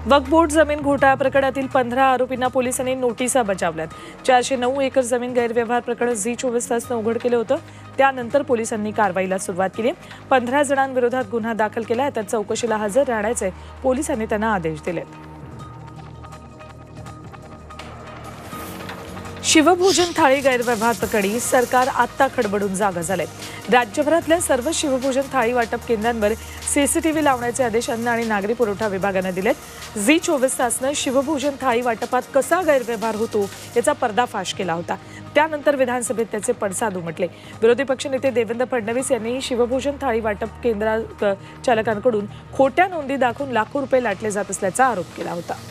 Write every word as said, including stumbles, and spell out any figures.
वक्फ board जमीन घोटाळा प्रकरणातील पंधरा आरोपींना पोलिसांनी नोटिसा बजावल्यात। चारशे नऊ एकर जमीन गैरव्यवहार प्रकरण झी चोवीस तासनं उघड केलं होतं। त्यानंतर पोलिसांनी कारवाईला सुरुवात केली। पंधरा जणांविरोधात गुन्हा दाखल केला आहे। त्यात चौकशीला हजर राहण्याचे पोलिसांनी त्यांना आदेश दिले। शिवभोजन थाळी गैरव्यवहार प्रकरणी सरकार आता खडबडून जागा झाले। राज्यभरातल्या सर्व शिवभोजन थाळी वाटप केंद्रांवर सीसीटीव्ही लावण्याचे आदेश अन्न आणि नागरी पुरवठा विभागाने दिलेत। झी चोवीस तासनं शिवभोजन थाळी वाटपात कसा गैरव्यवहार होतो याचा पर्दाफाश केला होता। त्यानंतर विधानसभेत त्याचे पडसाद उमटले। विरोधी पक्षनेते देवेंद्र फडणवीस यांनी शिवभोजन थाळी वाटप केंद्र चालकांकडून खोट्या नोंदी दाखवून लाखो रुपये लाटले जात असल्याचा आरोप केला होता।